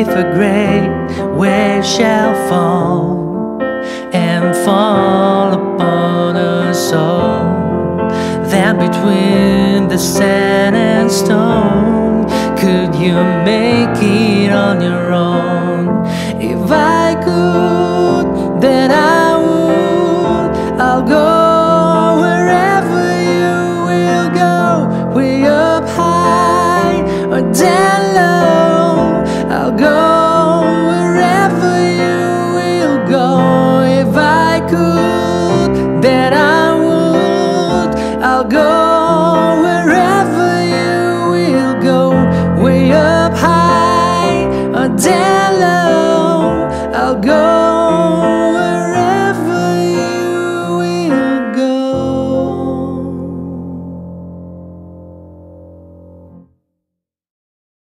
if a great wave shall fall and fall upon us all, then between the sand and stone, could you make it on your own? If I could, then I would. I'll go wherever you will go, way up high or down low. I'll go wherever you will go. If I could, then I would. I'll go wherever you will go, way up high or down